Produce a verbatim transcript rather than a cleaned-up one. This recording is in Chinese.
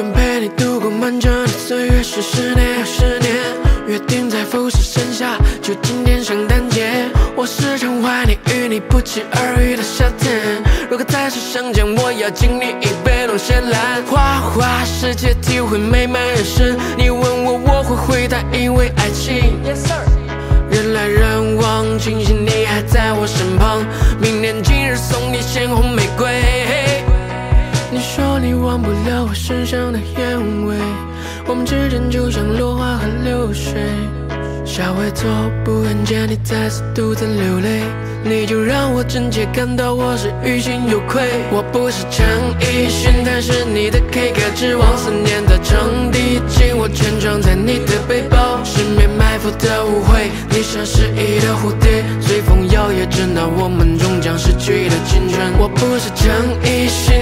愿陪你度过漫长的岁月，是十年又十年。约定在浮世盛夏，就今天圣诞节。我时常怀念与你不期而遇的夏天。如果再次相见，我要敬你一杯龙涎蓝。花花世界，体会美满人生。你问我，我会回答，因为爱情。Yes sir。人来人往，庆幸你还在我身旁。明年今日送你鲜红玫瑰。你说你忘不了我身上的烟味，我们之间就像落花和流水。下回做不愿见你再次独自流泪，你就让我真切感到我是于心有愧。我不是陈奕迅，但是你的 K 歌之王，思念的场地，紧握全装在你的背包。十面埋伏的误会，你像失忆的蝴蝶，随风摇曳着那我们终将逝去的青春。我不是陈奕迅，